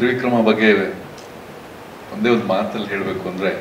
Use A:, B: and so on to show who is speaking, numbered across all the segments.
A: ತ್ರಿವಿಕ್ರಮ ಬಗ್ಗೆ ಒಂದೇ ಒಂದು ಮಾತಲ್ಲಿ ಹೇಳಬೇಕು ಅಂದರೆ,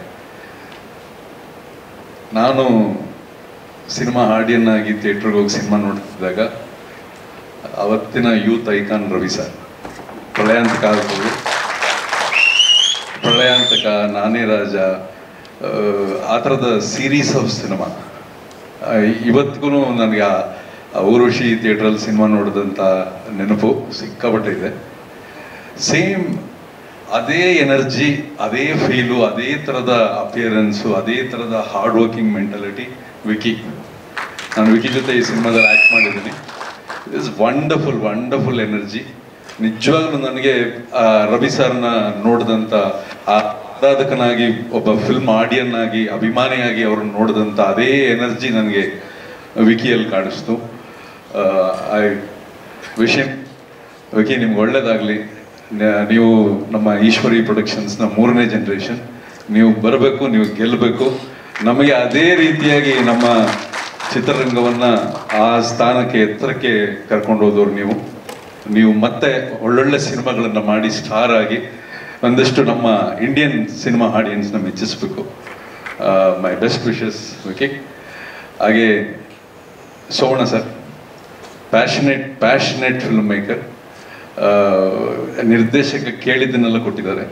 A: ನಾನು ಸಿನಿಮಾ ಆಡಿಯನ್ನಾಗಿ ಥಿಯೇಟ್ರಿಗೆ ಹೋಗಿ ಸಿನಿಮಾ ನೋಡ್ತಿದ್ದಾಗ ಅವತ್ತಿನ ಯೂತ್ ಐಕಾನ್ ರವಿ ಸರ್, ಪ್ರಳಯಾಂತಕ ಆಗ್ಬೋದು, ಪ್ರಳಯಾಂತಕ, ನಾನೇ ರಾಜ, ಆ ಥರದ ಸೀರೀಸ್ ಆಫ್ ಸಿನಿಮಾ ಇವತ್ತಿಗೂ ನನಗೆ ಊರ್ವಶಿ ಥಿಯೇಟ್ರಲ್ಲಿ ಸಿನಿಮಾ ನೋಡಿದಂಥ ನೆನಪು ಸಿಕ್ಕಾಪಟ್ಟೆ ಇದೆ. ಸೇಮ್ ಅದೇ ಎನರ್ಜಿ, ಅದೇ ಫೀಲು, ಅದೇ ಥರದ ಅಪಿಯರೆನ್ಸು, ಅದೇ ಥರದ ಹಾರ್ಡ್ ವರ್ಕಿಂಗ್ ಮೆಂಟಾಲಿಟಿ ವಿಕಿ. ನಾನು ವಿಕಿ ಜೊತೆ ಈ ಸಿನಿಮಾದಲ್ಲಿ ಆ್ಯಕ್ಟ್ ಮಾಡಿದ್ದೀನಿ. It is wonderful wonderful energy. ನಿಜವಾಗ್ಲೂ ನನಗೆ ರವಿ ಸರ್ನ ನೋಡಿದಂಥ ಆರಾಧಕನಾಗಿ, ಒಬ್ಬ ಫಿಲ್ಮ್ ಆಡಿಯನ್ ಆಗಿ, ಅಭಿಮಾನಿಯಾಗಿ ಅವ್ರನ್ನ ನೋಡಿದಂಥ ಅದೇ ಎನರ್ಜಿ ನನಗೆ ವಿಕಿಯಲ್ಲಿ ಕಾಣಿಸ್ತು. ಐ ವಿಶ್ ಹಿಮ್, ವಿಕಿ ನಿಮ್ಗೆ ಒಳ್ಳೇದಾಗಲಿ. ನೀವು ನಮ್ಮ ಈಶ್ವರಿ ಪ್ರೊಡಕ್ಷನ್ಸ್ನ 3ನೇ ಜನರೇಷನ್, ನೀವು ಬರಬೇಕು, ನೀವು ಗೆಲ್ಲಬೇಕು. ನಮಗೆ ಅದೇ ರೀತಿಯಾಗಿ ನಮ್ಮ ಚಿತ್ರರಂಗವನ್ನು ಆ ಸ್ಥಾನಕ್ಕೆ, ಎತ್ತರಕ್ಕೆ ಕರ್ಕೊಂಡು ಹೋದವ್ರು ನೀವು ಮತ್ತೆ ಒಳ್ಳೊಳ್ಳೆ ಸಿನಿಮಾಗಳನ್ನು ಮಾಡಿ ಸ್ಟಾರ್ ಆಗಿ ಒಂದಷ್ಟು ನಮ್ಮ ಇಂಡಿಯನ್ ಸಿನಿಮಾ ಆಡಿಯನ್ಸ್ನ ಮೆಚ್ಚಿಸ್ಬೇಕು. My best wishes Vicky. ಹಾಗೆ Somanna sir, passionate film maker. ನಿರ್ದೇಶಕ ಕೇಳಿದ್ದನ್ನೆಲ್ಲ ಕೊಟ್ಟಿದ್ದಾರೆ.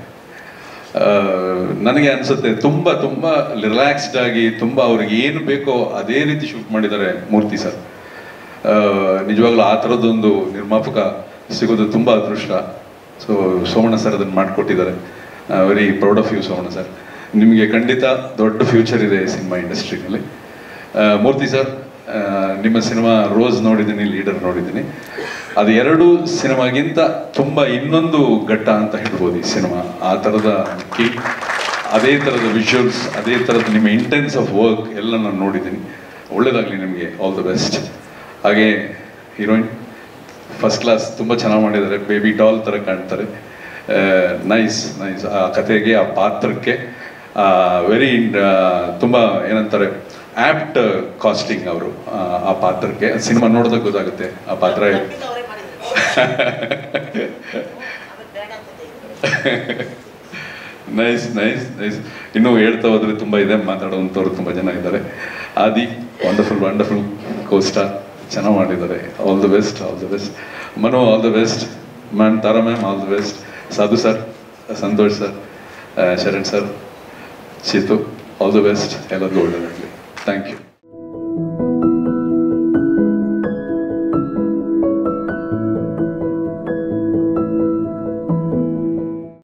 A: ನನಗೆ ಅನಿಸುತ್ತೆ ತುಂಬ ರಿಲ್ಯಾಕ್ಸ್ಡ್ ಆಗಿ, ತುಂಬ ಅವ್ರಿಗೆ ಏನು ಬೇಕೋ ಅದೇ ರೀತಿ ಶೂಟ್ ಮಾಡಿದ್ದಾರೆ ಮೂರ್ತಿ ಸರ್. ನಿಜವಾಗ್ಲೂ ಆ ಥರದ್ದೊಂದು ನಿರ್ಮಾಪಕ ಸಿಗೋದು ತುಂಬ ಅದೃಷ್ಟ. ಸೊ ಸೋಮಣ್ಣ ಸರ್ ಅದನ್ನು ಮಾಡಿಕೊಟ್ಟಿದ್ದಾರೆ. Very proud of you Somanna sir. ನಿಮಗೆ ಖಂಡಿತ ದೊಡ್ಡ ಫ್ಯೂಚರ್ ಇದೆ ಸಿನಿಮಾ ಇಂಡಸ್ಟ್ರಿನಲ್ಲಿ. ಮೂರ್ತಿ ಸರ್, ನಿಮ್ಮ ಸಿನಿಮಾ ರೋಸ್ ನೋಡಿದ್ದೀನಿ, ಲೀಡರ್ ನೋಡಿದ್ದೀನಿ. ಅದು 2 ಸಿನಿಮಾಗಿಂತ ತುಂಬ ಇನ್ನೊಂದು ಘಟ್ಟ ಅಂತ ಹೇಳ್ಬೋದು ಈ ಸಿನಿಮಾ. ಆ ಥರದ ಅದೇ ಥರದ ವಿಜುವಲ್ಸ್, ಅದೇ ಥರದ ನಿಮ್ಮ ಇಂಟೆನ್ಸ್ ಆಫ್ ವರ್ಕ್ ಎಲ್ಲ ನಾನು ನೋಡಿದ್ದೀನಿ. ಒಳ್ಳೇದಾಗಲಿ ನಿಮಗೆ, ಆಲ್ ದ ಬೆಸ್ಟ್. ಹಾಗೆ ಹೀರೋಯಿನ್ ಫಸ್ಟ್ ಕ್ಲಾಸ್, ತುಂಬ ಚೆನ್ನಾಗಿ ಮಾಡಿದ್ದಾರೆ. ಬೇಬಿ ಡಾಲ್ ಥರ ಕಾಣ್ತಾರೆ. ನೈಸ್. ಆ ಕಥೆಗೆ, ಆ ಪಾತ್ರಕ್ಕೆ ವೆರಿ ತುಂಬ ಏನಂತಾರೆ, ಆ್ಯಪ್ಟ್ ಕಾಸ್ಟಿಂಗ್ ಅವರು ಆ ಪಾತ್ರಕ್ಕೆ. ಸಿನಿಮಾ ನೋಡಿದಾಗ ಗೊತ್ತಾಗುತ್ತೆ ಆ ಪಾತ್ರ. ನೈಸ್. ಇನ್ನೂ ಹೇಳ್ತಾ ಹೋದ್ರೆ ತುಂಬ ಇದೆ, ಮಾತಾಡುವಂಥವ್ರು ತುಂಬ ಜನ ಇದ್ದಾರೆ. ಆದಿ ವಂಡರ್ಫುಲ್ ಕೋಸ್ಟಾರ್, ಚೆನ್ನಾಗಿ ಮಾಡಿದ್ದಾರೆ. All the best. Manu all the best. Tara ma'am all the best. Sadhu sir, Santosh sir, Sharan sir, Chetu all the best. ಎಲ್ಲರಿಗೂ ಒಳ್ಳೆಯದಾಗಲಿ. Thank you.